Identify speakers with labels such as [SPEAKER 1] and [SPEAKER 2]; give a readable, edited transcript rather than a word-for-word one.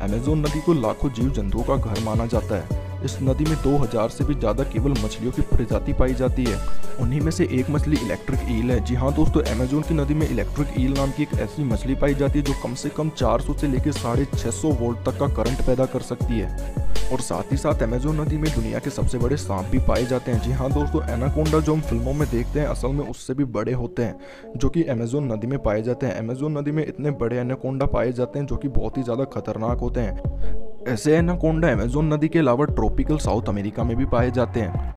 [SPEAKER 1] Amazon नदी को लाखों जीव जंतुओं का घर माना जाता है। इस नदी में 2000 से भी ज़्यादा केवल मछलियों की प्रजाति पाई जाती है। उन्हीं में से एक मछली इलेक्ट्रिक ईल है। जी हाँ दोस्तों, अमेज़न की नदी में इलेक्ट्रिक ईल नाम की एक ऐसी मछली पाई जाती है जो कम से कम 400 से लेकर 650 वोल्ट तक का करंट पैदा कर सकती है। और साथ ही साथ अमेज़न नदी में दुनिया के सबसे बड़े सांप भी पाए जाते हैं। जी हाँ दोस्तों, एनाकोंडा जो हम फिल्मों में देखते हैं असल में उससे भी बड़े होते हैं, जो कि अमेज़न नदी में पाए जाते हैं। अमेज़न नदी में इतने बड़े एनाकोंडा पाए जाते हैं जो कि बहुत ही ज़्यादा खतरनाक होते हैं। ऐसे एनाकोंडा अमेज़न नदी के अलावा ट्रॉपिकल साउथ अमेरिका में भी पाए जाते हैं।